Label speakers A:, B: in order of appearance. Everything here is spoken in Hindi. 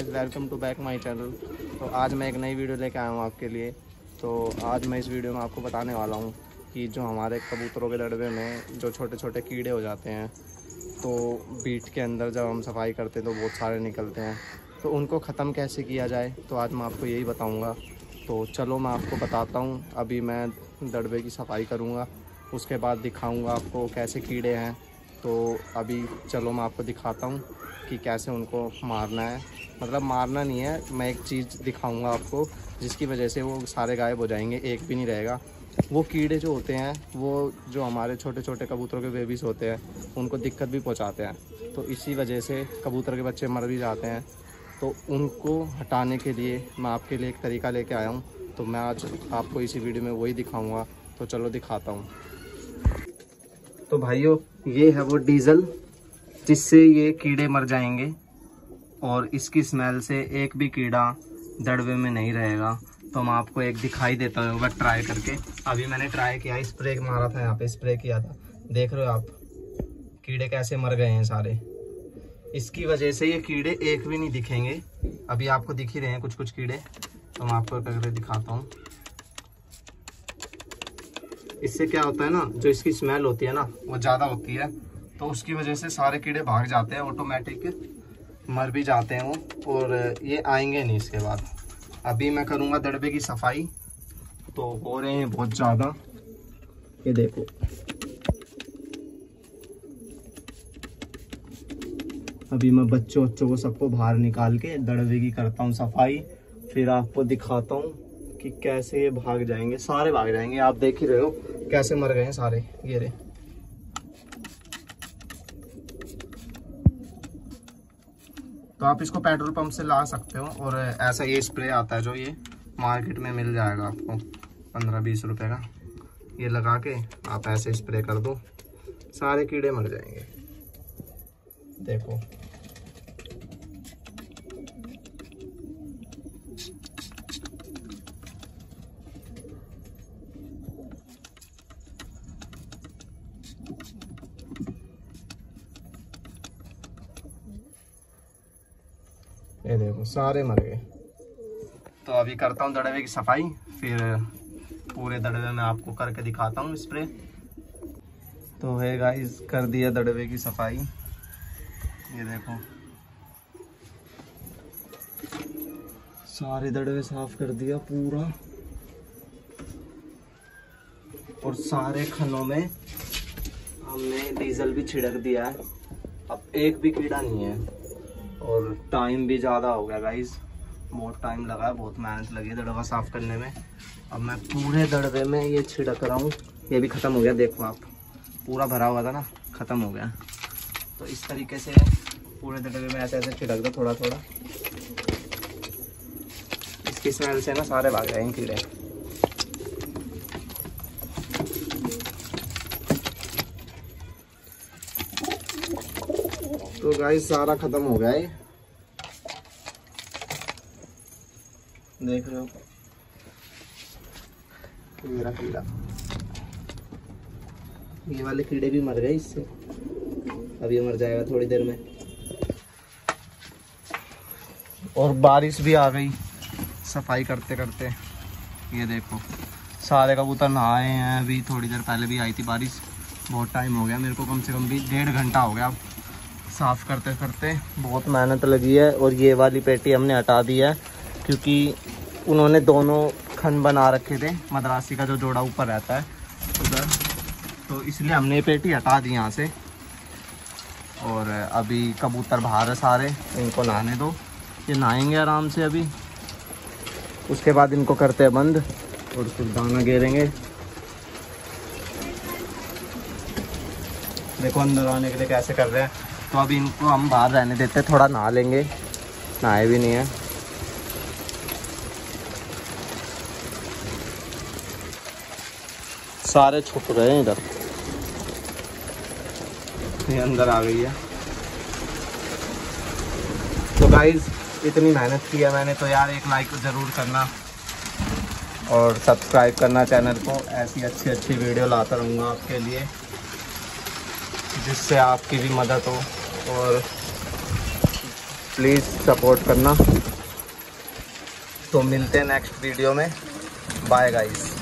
A: Guys, welcome to back my channel. तो आज मैं एक नई वीडियो लेके आया हूँ आपके लिए। तो आज मैं इस वीडियो में आपको बताने वाला हूँ कि जो हमारे कबूतरों के दड़बे में जो छोटे छोटे कीड़े हो जाते हैं, तो बीट के अंदर जब हम सफाई करते हैं तो बहुत सारे निकलते हैं, तो उनको ख़त्म कैसे किया जाए, तो आज मैं आपको यही बताऊँगा। तो चलो मैं आपको बताता हूँ। अभी मैं दड़बे की सफाई करूँगा, उसके बाद दिखाऊँगा आपको कैसे कीड़े हैं। तो अभी चलो मैं आपको दिखाता हूँ कि कैसे उनको मारना है। मतलब मारना नहीं है, मैं एक चीज़ दिखाऊंगा आपको जिसकी वजह से वो सारे गायब हो जाएंगे, एक भी नहीं रहेगा। वो कीड़े जो होते हैं, वो जो हमारे छोटे छोटे कबूतरों के बेबीज़ होते हैं, उनको दिक्कत भी पहुंचाते हैं। तो इसी वजह से कबूतर के बच्चे मर भी जाते हैं। तो उनको हटाने के लिए मैं आपके लिए एक तरीका लेके आया हूँ। तो मैं आज आपको इसी वीडियो में वही दिखाऊँगा। तो चलो दिखाता हूँ। तो भाइयों, ये है वो डीजल जिससे ये कीड़े मर जाएंगे और इसकी स्मेल से एक भी कीड़ा दड़बे में नहीं रहेगा। तो मैं आपको एक दिखाई देता हूँ बट ट्राई करके। अभी मैंने ट्राई किया, स्प्रे मारा था, यहाँ पे स्प्रे किया था, देख रहे हो आप कीड़े कैसे मर गए हैं सारे। इसकी वजह से ये कीड़े एक भी नहीं दिखेंगे। अभी आपको दिख ही रहे हैं कुछ कुछ कीड़े, तो मैं आपको करके दिखाता हूँ। इससे क्या होता है ना, जो इसकी स्मेल होती है ना वो ज़्यादा होती है, तो उसकी वजह से सारे कीड़े भाग जाते हैं, ऑटोमेटिक मर भी जाते हैं वो, और ये आएंगे नहीं इसके बाद। अभी मैं करूँगा दड़बे की सफाई। तो हो रहे हैं बहुत ज़्यादा, ये देखो। अभी मैं बच्चों को सबको बाहर निकाल के दड़बे की करता हूँ सफाई, फिर आपको दिखाता हूँ कि कैसे ये भाग जाएंगे। सारे भाग जाएंगे, आप देख ही रहे हो कैसे मर गए हैं सारे। ये रहे। तो आप इसको पेट्रोल पंप से ला सकते हो, और ऐसा ये स्प्रे आता है जो ये मार्केट में मिल जाएगा आपको 15-20 रुपए का। ये लगा के आप ऐसे स्प्रे कर दो, सारे कीड़े मर जाएंगे। देखो ये देखो सारे मर गए। तो अभी करता हूँ दड़बे की सफाई, फिर पूरे दड़बे में आपको करके दिखाता हूँ स्प्रे। तो है गाइस, कर दिया दड़बे की सफाई। ये देखो सारे दड़बे साफ कर दिया पूरा, और सारे खनों में हमने डीजल भी छिड़क दिया है। अब एक भी कीड़ा नहीं है, और टाइम भी ज़्यादा हो गया गाइस, बहुत टाइम लगा है, बहुत मेहनत लगी है दड़बा साफ़ करने में। अब मैं पूरे दड़बे में ये छिड़क रहा हूँ। ये भी ख़त्म हो गया, देखो आप, पूरा भरा हुआ था ना, ख़त्म हो गया। तो इस तरीके से पूरे दड़बे में ऐसे ऐसे छिड़क दो थोड़ा थोड़ा। इसकी स्मेल से ना सारे भाग जाएंगे कीड़े। तो गाइस सारा खत्म हो गया है, देख रहे हो मेरा कीड़ा। ये वाले कीड़े भी मर गए इससे, अब ये मर जाएगा थोड़ी देर में। और बारिश भी आ गई सफाई करते करते। ये देखो सारे कबूतर नहाए हैं, अभी थोड़ी देर पहले भी आई थी बारिश। बहुत टाइम हो गया मेरे को, कम से कम भी 1.5 घंटा हो गया साफ़ करते करते, बहुत मेहनत लगी है। और ये वाली पेटी हमने हटा दी है क्योंकि उन्होंने दोनों खन बना रखे थे, मद्रासी का जो जोड़ा ऊपर रहता है उधर, तो इसलिए हमने ये पेटी हटा दी यहाँ से। और अभी कबूतर बाहर है सारे, इनको नहाने दो, ये नहाएंगे आराम से अभी। उसके बाद इनको करते हैं बंद और फिर दाना गेरेंगे। देखो अंदर आने के लिए कैसे कर रहे हैं। तो अभी इनको हम बाहर रहने देते हैं, थोड़ा नहा लेंगे, नहाए भी नहीं है। सारे छुप गए हैं इधर, ये अंदर आ गई है। तो गाइस इतनी मेहनत की है मैंने, तो यार एक लाइक ज़रूर करना और सब्सक्राइब करना चैनल को। ऐसी अच्छी वीडियो लाता रहूँगा आपके लिए, जिससे आपकी भी मदद हो और प्लीज़ सपोर्ट करना। तो मिलते हैं नेक्स्ट वीडियो में। Bye guys.